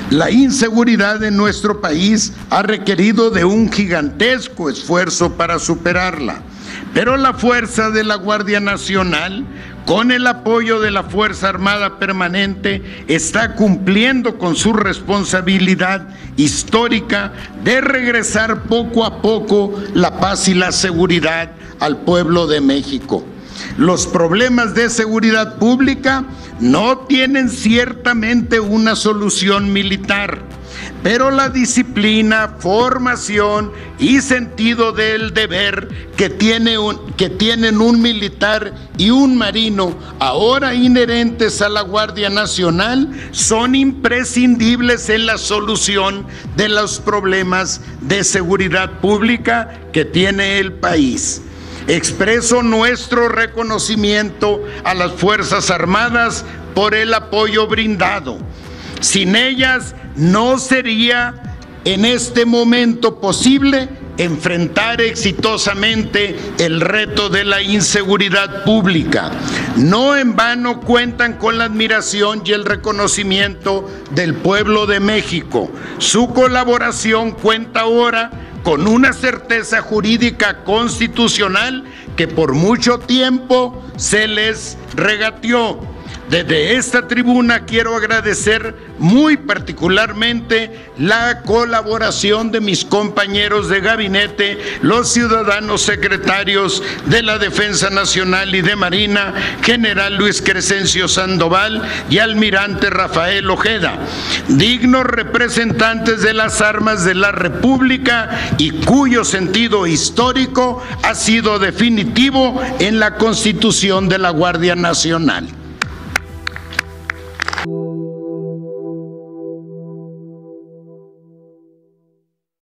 La inseguridad en nuestro país ha requerido de un gigantesco esfuerzo para superarla, pero la fuerza de la Guardia Nacional, con el apoyo de la Fuerza Armada Permanente, está cumpliendo con su responsabilidad histórica de regresar poco a poco la paz y la seguridad al pueblo de México. Los problemas de seguridad pública no tienen ciertamente una solución militar, pero la disciplina, formación y sentido del deber que tienen un militar y un marino, ahora inherentes a la Guardia Nacional, son imprescindibles en la solución de los problemas de seguridad pública que tiene el país. Expreso nuestro reconocimiento a las Fuerzas Armadas por el apoyo brindado. Sin ellas no sería en este momento posible enfrentar exitosamente el reto de la inseguridad pública. No en vano cuentan con la admiración y el reconocimiento del pueblo de México. Su colaboración cuenta ahora con una certeza jurídica constitucional que por mucho tiempo se les regateó. Desde esta tribuna quiero agradecer muy particularmente la colaboración de mis compañeros de gabinete, los ciudadanos secretarios de la Defensa Nacional y de Marina, general Luis Crescencio Sandoval y almirante Rafael Ojeda, dignos representantes de las armas de la República y cuyo sentido histórico ha sido definitivo en la Constitución de la Guardia Nacional.